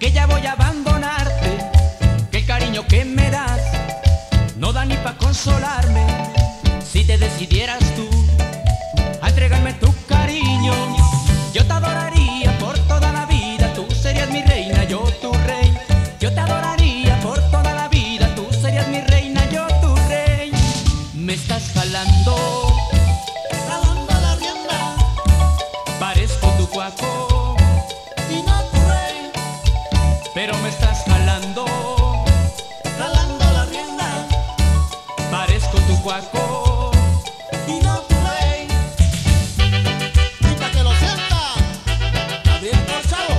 que ya voy a abandonarte, que el cariño que me das no da ni pa' consolarme. Si te decidieras tú a entregarme tu cariño, yo te adoraría por toda la vida, tú serías mi reina, yo tu rey. Yo te adoraría por toda la vida, tú serías mi reina, yo tu rey. Me estás jalando la rienda, parezco tu cuaco, y no tu rey. pero me estás jalando La rienda, parezco tu cuaco. y no tu rey. Y pa' que lo sienta, Gabriel Forzado.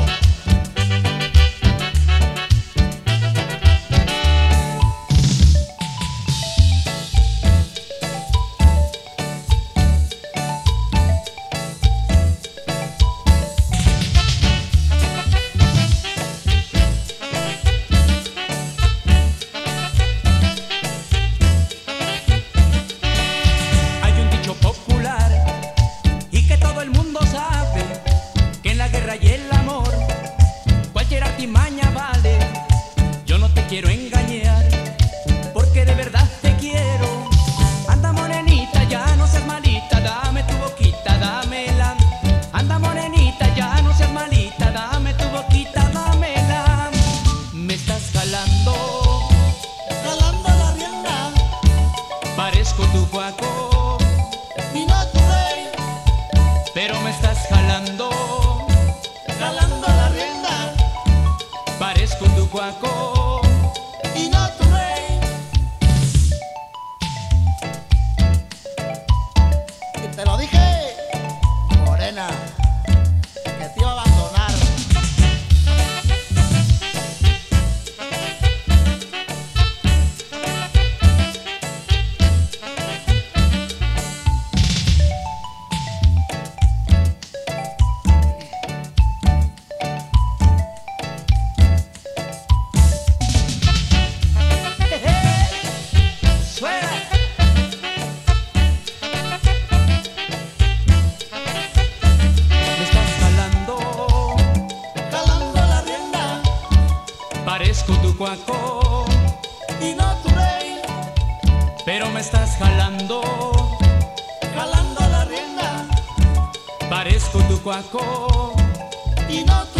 Hay un dicho popular y que todo el mundo sabe, que en la guerra y el amor cualquier artimaña vale. Yo no te quiero engañar, porque de verdad te quiero. Anda morenita, ya no seas malita, dame tu boquita, dámela. Anda morenita, ya no seas malita, dame tu boquita, dámela. Me estás jalando, La rienda, parezco tu cuaco, y no tu rey. pero me estás jalando, La rienda, parezco tu cuaco. y no tu rey. Y te lo dije, morena, que te iba a abandonar. ¡Suena! Me estás jalando, La rienda, parezco tu cuaco, y no tu rey. pero me estás jalando, La rienda, parezco tu cuaco. y no tu